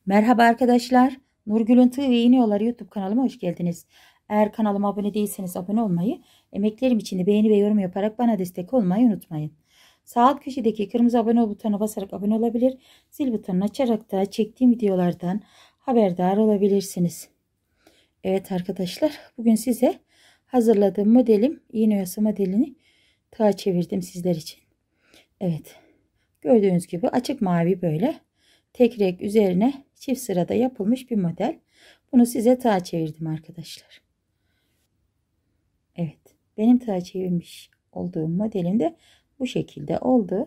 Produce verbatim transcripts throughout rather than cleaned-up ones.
Merhaba arkadaşlar. Nurgül'ün Tığ ve İğne Yolları YouTube kanalıma hoş geldiniz. Eğer kanalıma abone değilseniz abone olmayı, emeklerim için de beğeni ve yorum yaparak bana destek olmayı unutmayın. Sağ alt köşedeki kırmızı abone ol butonuna basarak abone olabilir, zil butonunu açarak da çektiğim videolardan haberdar olabilirsiniz. Evet arkadaşlar, bugün size hazırladığım modelim, iğne oyası modelini tığa çevirdim sizler için. Evet, gördüğünüz gibi açık mavi böyle tek renk üzerine çift sırada yapılmış bir model. Bunu size tığa çevirdim arkadaşlar. Evet, benim tığa çevirmiş olduğum modelim de bu şekilde oldu.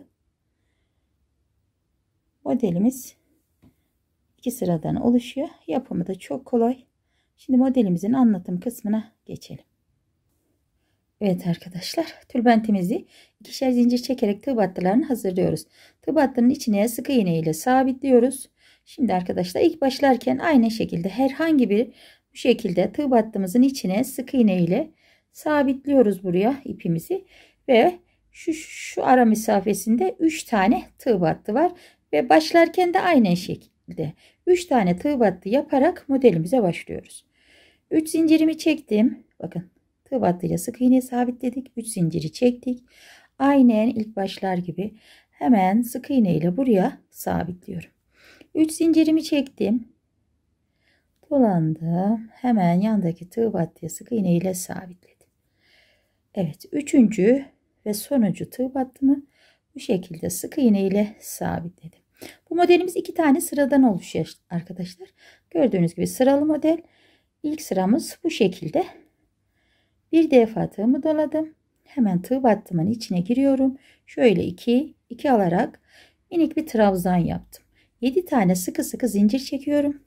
Modelimiz iki sıradan oluşuyor. Yapımı da çok kolay. Şimdi modelimizin anlatım kısmına geçelim. Evet arkadaşlar, tülbentimizi ikişer zincir çekerek tığ battılarını hazırlıyoruz. Tığ battının içine sık iğne ile sabitliyoruz. Şimdi arkadaşlar ilk başlarken aynı şekilde herhangi bir bu şekilde tığ battımızın içine sık iğne ile sabitliyoruz buraya ipimizi ve şu şu ara mesafesinde üç tane tığ battı var ve başlarken de aynı şekilde üç tane tığ battı yaparak modelimize başlıyoruz. üç zincirimi çektim. Bakın. Tığ battıyla sık iğne sabitledik. üç zinciri çektik. Aynen ilk başlar gibi hemen sık iğne ile buraya sabitliyorum. üç zincirimi çektim. Dolandım. Hemen yandaki tığ battıya sık iğne ile sabitledim. Evet, üçüncü ve sonuncu tığ battımı bu şekilde sık iğne ile sabitledim. Bu modelimiz iki tane sıradan oluşuyor arkadaşlar. Gördüğünüz gibi sıralı model. İlk sıramız bu şekilde. Bir defa tığımı doladım. Hemen tığ battımın içine giriyorum. Şöyle iki, iki alarak minik bir trabzan yaptım. yedi tane sıkı sıkı zincir çekiyorum.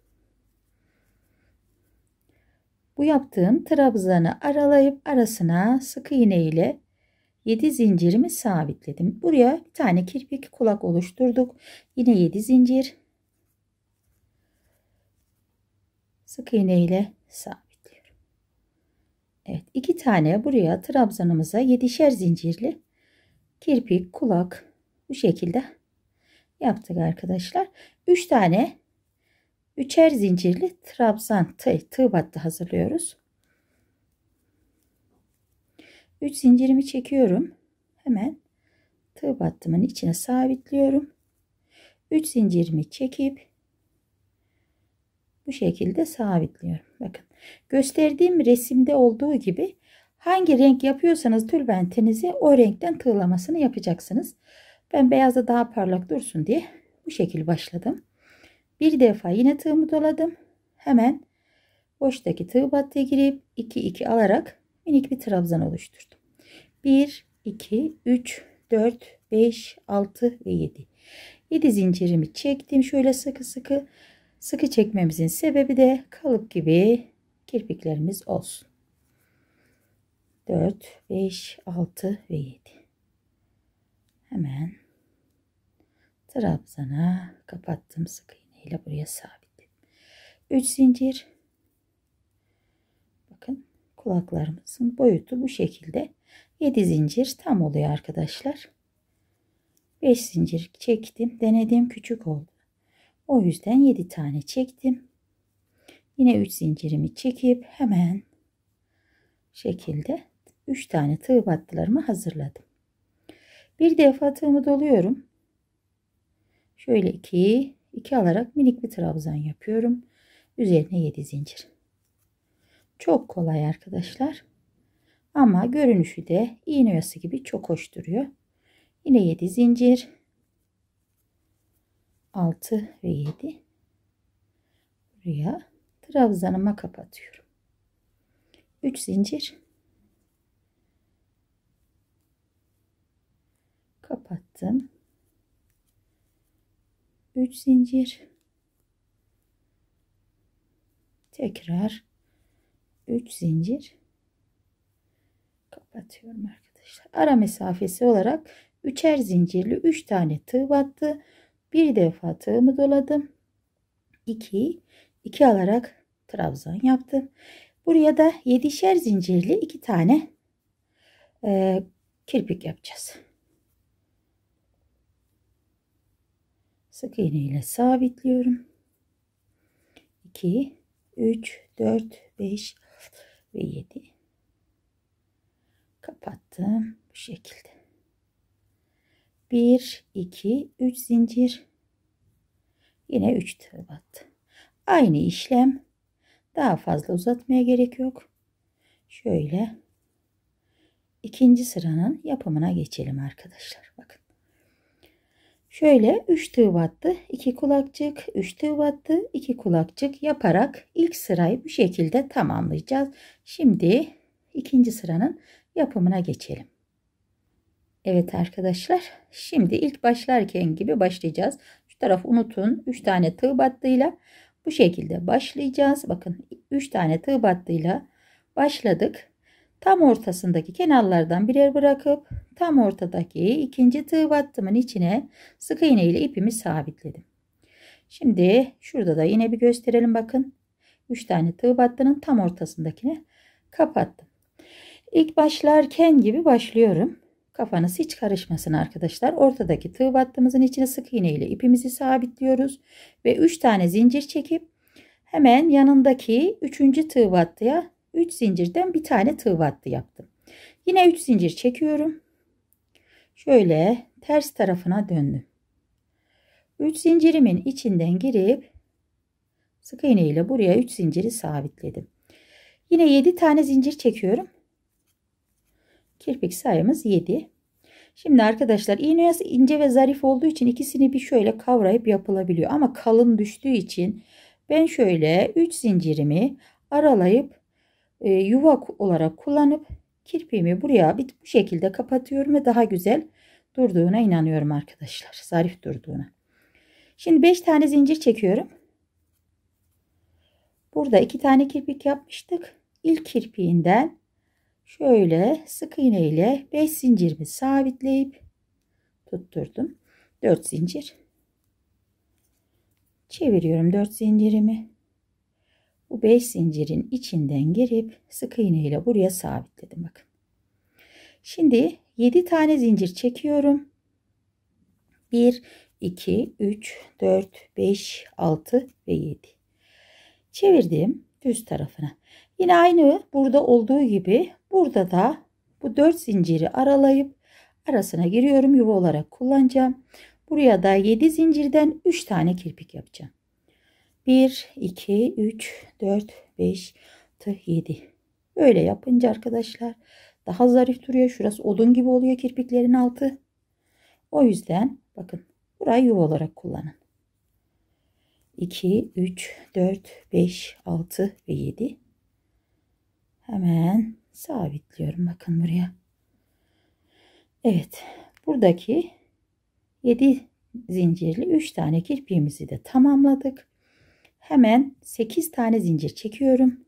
Bu yaptığım trabzanı aralayıp arasına sık iğne ile yedi zincirimi sabitledim. Buraya bir tane kirpik kulak oluşturduk. Yine yedi zincir. Sık iğne ile sabitliyorum. Evet, iki tane buraya trabzanımıza yedişer zincirli kirpik kulak bu şekilde yaptık arkadaşlar. üç tane üçer zincirli trabzan tığ, tığ battı hazırlıyoruz. üç zincirimi çekiyorum. Hemen tığ battımın içine sabitliyorum. üç zincirimi çekip bu şekilde sabitliyorum. Bakın gösterdiğim resimde olduğu gibi hangi renk yapıyorsanız tülbentinizi o renkten tığlamasını yapacaksınız. Ben beyazda daha parlak dursun diye bu şekilde başladım. Bir defa yine tığımı doladım. Hemen boştaki tığ battıya girip iki iki alarak minik bir trabzan oluşturdum. bir, iki, üç, dört, beş, altı ve yedi. yedi zincirimi çektim. Şöyle sıkı sıkı sıkı çekmemizin sebebi de kalıp gibi kirpiklerimiz olsun. dört, beş, altı ve yedi. Hemen trabzana kapattım, sık iğne ile buraya sabitledim. üç zincir. Bakın kulaklarımızın boyutu bu şekilde. yedi zincir tam oluyor arkadaşlar. beş zincir çektim, denedim, küçük oldu. O yüzden yedi tane çektim. Yine üç zincirimi çekip hemen şekilde üç tane tığ battılarımı hazırladım. Bir defa tığımı doluyorum. Şöyle iki iki alarak minik bir trabzan yapıyorum. Üzerine yedi zincir. Çok kolay arkadaşlar. Ama görünüşü de iğne oyası gibi çok hoş duruyor. Yine yedi zincir. altı ve yedi. Buraya trabzanıma kapatıyorum. üç zincir. Kapattım. üç zincir. Tekrar üç zincir. Kapatıyorum arkadaşlar. Ara mesafesi olarak üçer zincirli üç tane tığ battı. Bir defa tığımı doladım. iki iki alarak trabzan yaptım. Buraya da yedişer zincirli iki tane e, kirpik yapacağız. Sık iğne ile sabitliyorum. iki, üç, dört, beş ve yedi. Kapattım bu şekilde. bir, iki, üç zincir. Yine üç tığ battı. Aynı işlem. Daha fazla uzatmaya gerek yok. Şöyle ikinci sıranın yapımına geçelim arkadaşlar. Bakın. Şöyle üç tığ battı, iki kulakçık, üç tığ battı, iki kulakçık yaparak ilk sırayı bu şekilde tamamlayacağız. Şimdi ikinci sıranın yapımına geçelim. Evet arkadaşlar, şimdi ilk başlarken gibi başlayacağız. Şu tarafı unutun, üç tane tığ battıyla bu şekilde başlayacağız. Bakın üç tane tığ battıyla başladık. Tam ortasındaki kenarlardan birer bırakıp tam ortadaki ikinci tığ battımın içine sık iğne ile ipimi sabitledim. Şimdi şurada da yine bir gösterelim, bakın. üç tane tığ battının tam ortasındakini kapattım. İlk başlarken gibi başlıyorum. Kafanız hiç karışmasın arkadaşlar. Ortadaki tığ battığımızın içine sık iğne ile ipimizi sabitliyoruz ve üç tane zincir çekip hemen yanındaki üçüncü tığ battıya üç zincirden bir tane tığ battı yaptım. Yine üç zincir çekiyorum. Şöyle ters tarafına döndüm. üç zincirimin içinden girip sık iğne ile buraya üç zinciri sabitledim. Yine yedi tane zincir çekiyorum. Kirpik sayımız yedi. Şimdi arkadaşlar iğne oyası ince ve zarif olduğu için ikisini bir şöyle kavrayıp yapılabiliyor. Ama kalın düştüğü için ben şöyle üç zincirimi aralayıp e, yuvak olarak kullanıp kirpiğimi buraya bir bu şekilde kapatıyorum ve daha güzel durduğuna inanıyorum arkadaşlar. Zarif durduğuna. Şimdi beş tane zincir çekiyorum. Burada iki tane kirpik yapmıştık. İlk kirpiğinden şöyle sık iğne ile beş zincirimi sabitleyip tutturdum. dört zincir çeviriyorum. dört zincirimi bu beş zincirin içinden girip sık iğne ile buraya sabitledim. Bakın. Şimdi yedi tane zincir çekiyorum. bir, iki, üç, dört, beş, altı ve yedi. Çevirdim düz tarafına. Yine aynı burada olduğu gibi burada da bu dört zinciri aralayıp arasına giriyorum. Yuva olarak kullanacağım. Buraya da yedi zincirden üç tane kirpik yapacağım. bir, iki, üç, dört, beş, altı, yedi. Böyle yapınca arkadaşlar daha zarif duruyor. Şurası odun gibi oluyor kirpiklerin altı. O yüzden bakın burayı yuva olarak kullanın. iki, üç, dört, beş, altı ve yedi. Hemen sabitliyorum. Bakın buraya. Evet. Buradaki yedi zincirli üç tane kirpiğimizi de tamamladık. Hemen sekiz tane zincir çekiyorum.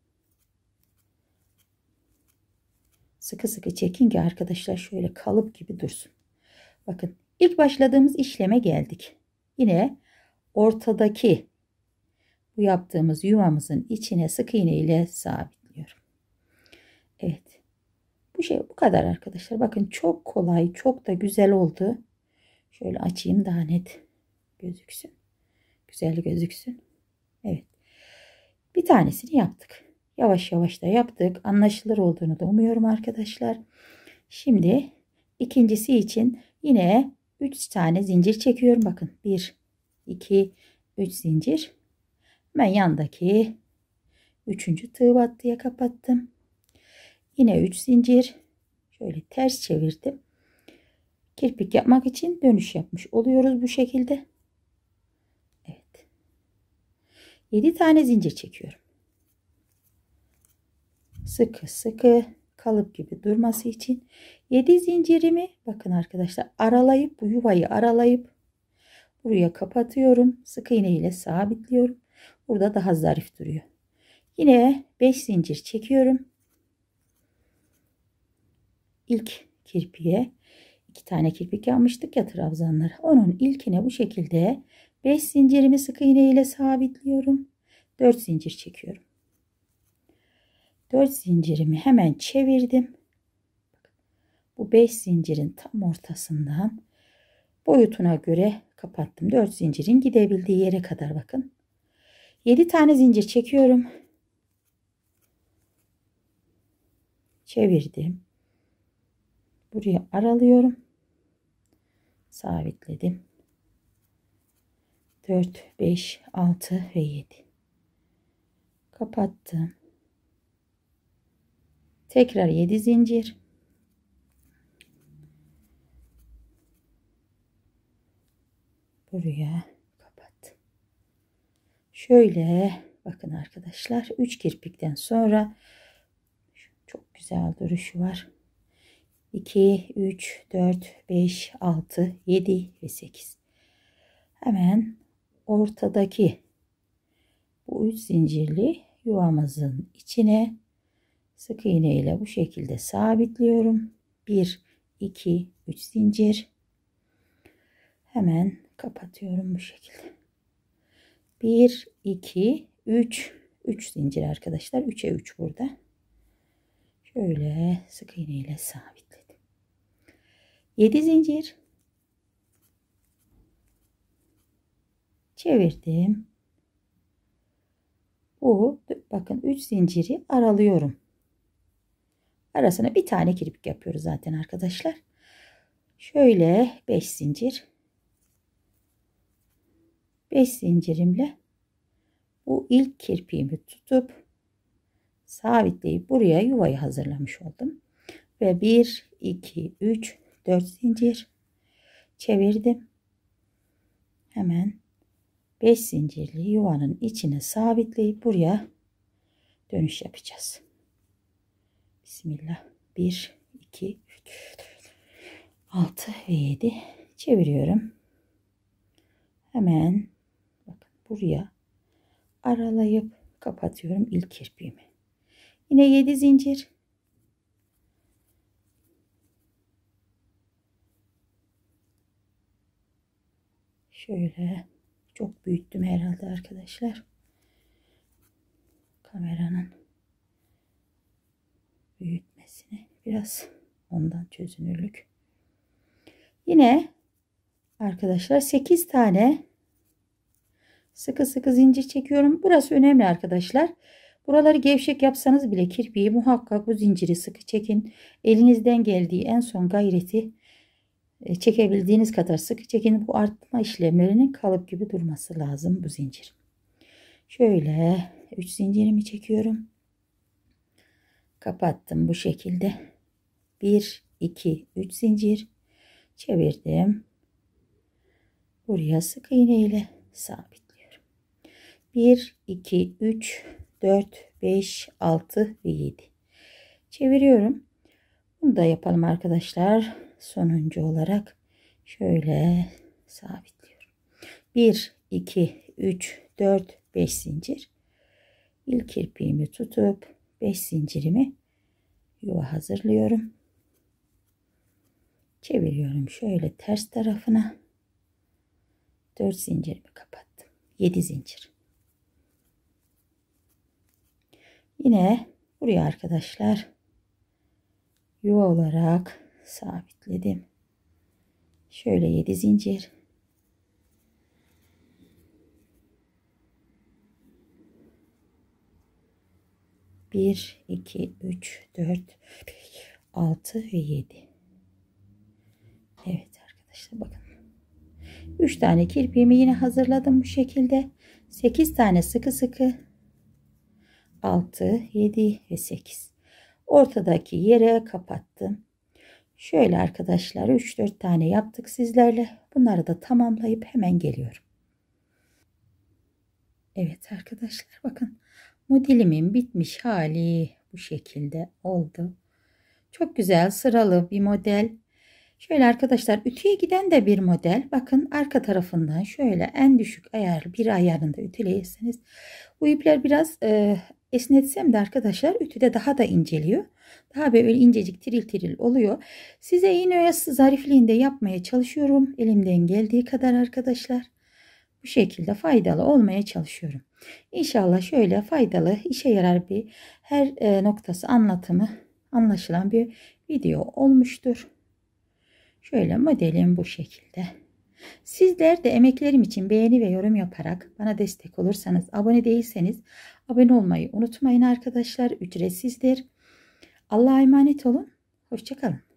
Sıkı sıkı çekin ki arkadaşlar şöyle kalıp gibi dursun. Bakın ilk başladığımız işleme geldik. Yine ortadaki bu yaptığımız yuvamızın içine sık iğne ile sabitliyorum. Evet. Bu şey bu kadar arkadaşlar. Bakın çok kolay, çok da güzel oldu. Şöyle açayım daha net gözüksün. Güzel gözüksün. Evet. Bir tanesini yaptık. Yavaş yavaş da yaptık. Anlaşılır olduğunu da umuyorum arkadaşlar. Şimdi ikincisi için yine üç tane zincir çekiyorum. Bakın bir, iki, üç zincir. Ben yandaki üçüncü tığ battıya kapattım. Yine üç zincir. Şöyle ters çevirdim. Kirpik yapmak için dönüş yapmış oluyoruz bu şekilde. Evet. yedi tane zincir çekiyorum. Sıkı sıkı kalıp gibi durması için yedi zincirimi bakın arkadaşlar aralayıp bu yuvayı aralayıp buraya kapatıyorum. Sık iğne ile sabitliyorum. Burada daha zarif duruyor. Yine beş zincir çekiyorum. İlk kirpiğe iki tane kirpik yapmıştık ya trabzanlar. Onun ilkine bu şekilde beş zincirimi sık iğne ile sabitliyorum. dört zincir çekiyorum. dört zincirimi hemen çevirdim. Bu beş zincirin tam ortasından boyutuna göre kapattım. dört zincirin gidebildiği yere kadar bakın. yedi tane zincir çekiyorum. Çevirdim. Buraya aralıyorum. Sabitledim. dört, beş, altı ve yedi. Kapattım. Tekrar yedi zincir. Buraya kapattım. Şöyle bakın arkadaşlar, üç kirpikten sonra çok güzel duruşu var. iki, üç, dört, beş, altı, yedi ve sekiz. Hemen ortadaki bu üç zincirli yuvamızın içine sık iğne ile bu şekilde sabitliyorum. bir, iki, üç zincir. Hemen kapatıyorum bu şekilde. bir, iki, üç, üç zincir arkadaşlar. üçe üç burada. Şöyle sık iğne ile sabitledim. yedi zincir. Çevirdim. Bu bakın üç zinciri aralıyorum. Arasına bir tane kirpik yapıyoruz zaten arkadaşlar. Şöyle beş zincir. beş zincirimle bu ilk kirpiğimi tutup sabitleyip buraya yuvayı hazırlamış oldum. Ve bir, iki, üç, dört zincir çevirdim. Hemen beş zincirli yuvanın içine sabitleyip buraya dönüş yapacağız. Bismillah. bir, iki, üç, dört, altı ve yedi çeviriyorum. Hemen bakın buraya aralayıp kapatıyorum ilk kirpiğimi. Yine yedi zincir. Şöyle çok büyüttüm herhalde arkadaşlar. Kameranın büyütmesini biraz ondan çözünürlük. Yine arkadaşlar sekiz tane sıkı sıkı zincir çekiyorum. Burası önemli arkadaşlar. Buraları gevşek yapsanız bile kirpiği muhakkak bu zinciri sıkı çekin. Elinizden geldiği en son gayreti çekebildiğiniz kadar sıkı çekin. Bu artma işlemlerinin kalıp gibi durması lazım bu zincir. Şöyle üç zincirimi çekiyorum. Kapattım bu şekilde. bir, iki, üç zincir çevirdim. Buraya sık iğne ile sabitliyorum. bir, iki, üç, dört, beş, altı ve yedi. Çeviriyorum. Bunu da yapalım arkadaşlar. Sonuncu olarak şöyle sabitliyorum. bir, iki, üç, dört, beş zincir. İlk kirpiğimi tutup beş zincirimi yuva hazırlıyorum. Çeviriyorum şöyle ters tarafına. dört zincirimi kapattım. yedi zincir. Yine buraya arkadaşlar yuva olarak sabitledim. Şöyle yedi zincir. bir, iki, üç, dört, beş, altı ve yedi. Evet arkadaşlar bakın. üç tane kirpiğimi yine hazırladım bu şekilde. sekiz tane sıkı sıkı. altı, yedi ve sekiz. Ortadaki yere kapattım. Şöyle arkadaşlar üç dört tane yaptık sizlerle. Bunları da tamamlayıp hemen geliyorum. Evet arkadaşlar bakın. Modelimin bitmiş hali bu şekilde oldu. Çok güzel sıralı bir model. Şöyle arkadaşlar ütüye giden de bir model. Bakın arka tarafından şöyle en düşük ayar bir ayarında ütüleyirseniz bu ipler biraz e, esnetsem de arkadaşlar ütüde daha da inceliyor. Daha böyle incecik tiril tiril oluyor. Size iğne oyası zarifliğinde yapmaya çalışıyorum. Elimden geldiği kadar arkadaşlar. Bu şekilde faydalı olmaya çalışıyorum. İnşallah şöyle faydalı, işe yarar bir her e, noktası anlatımı anlaşılan bir video olmuştur. Şöyle modelim bu şekilde. Sizler de emeklerim için beğeni ve yorum yaparak bana destek olursanız, abone değilseniz abone olmayı unutmayın arkadaşlar. Ücretsizdir. Allah'a emanet olun. Hoşça kalın.